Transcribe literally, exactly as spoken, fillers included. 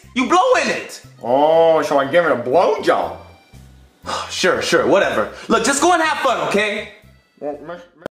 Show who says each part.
Speaker 1: You blow in it.
Speaker 2: Oh, so I give it a blowjob.
Speaker 1: Sure, sure, whatever. Look, just go and have fun, okay?
Speaker 2: Well,